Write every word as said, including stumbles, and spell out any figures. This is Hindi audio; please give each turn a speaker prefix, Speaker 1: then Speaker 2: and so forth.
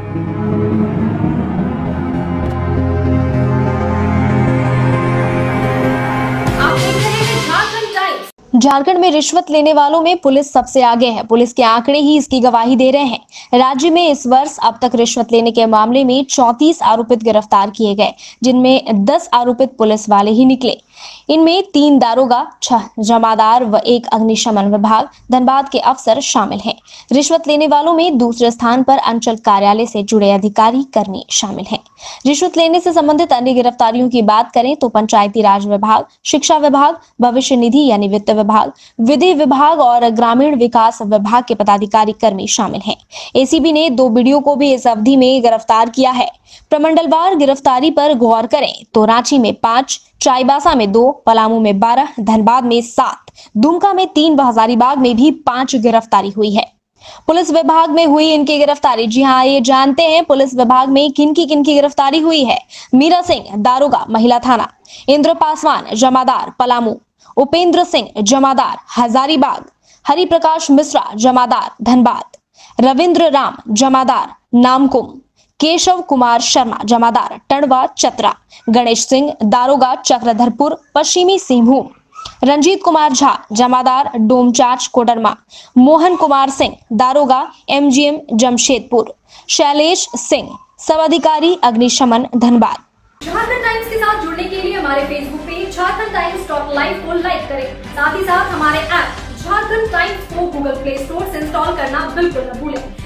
Speaker 1: झारखंड में रिश्वत लेने वालों में पुलिस सबसे आगे है। पुलिस के आंकड़े ही इसकी गवाही दे रहे हैं। राज्य में इस वर्ष अब तक रिश्वत लेने के मामले में चौंतीस आरोपित गिरफ्तार किए गए, जिनमें दस आरोपित पुलिस वाले ही निकले। इनमें तीन दारोगा, छह जमादार व एक अग्निशमन विभाग धनबाद के अफसर शामिल हैं। रिश्वत लेने वालों में दूसरे स्थान पर अंचल कार्यालय से जुड़े अधिकारी कर्मी शामिल हैं। रिश्वत लेने से संबंधित अन्य गिरफ्तारियों की बात करें तो पंचायती राज विभाग, शिक्षा विभाग, भविष्य निधि यानी वित्त विभाग, विधि विभाग और ग्रामीण विकास विभाग के पदाधिकारी कर्मी शामिल हैं। एसीबी ने दो बीडीओ को भी इस अवधि में गिरफ्तार किया है। प्रमंडलवार गिरफ्तारी पर गौर करें तो रांची में पांच, चाईबासा में दो, पलामू में बारह, धनबाद में सात, दुमका में तीन व हजारीबाग में भी पांच गिरफ्तारी हुई है। पुलिस विभाग में हुई इनकी गिरफ्तारी, जी हाँ, ये जानते हैं पुलिस विभाग में किनकी किनकी गिरफ्तारी हुई है। मीरा सिंह, दारोगा, महिला थाना; इंद्र पासवान, जमादार, पलामू; उपेंद्र सिंह, जमादार, हजारीबाग; हरिप्रकाश मिश्रा, जमादार, धनबाद; रविंद्र राम, जमादार, नामकुम; केशव कुमार शर्मा, जमादार, टंडवा, चतरा; गणेश सिंह, दारोगा, चक्रधरपुर, पश्चिमी सिंहभूम; रंजीत कुमार झा, जमादार, डोमचांच, कोडरमा; मोहन कुमार सिंह, दारोगा, एमजीएम, जमशेदपुर; शैलेश सिंह, सब अधिकारी, अग्निशमन, धनबाद।
Speaker 2: झारखंड टाइम्स के साथ जुड़ने के लिए हमारे Facebook page Jharkhand Times dot live को लाइक करें। साथ ही साथ हमारे ऐप झारखंड टाइम्स को गूगल प्ले स्टोर से इंस्टॉल करना बिल्कुल न भूलें।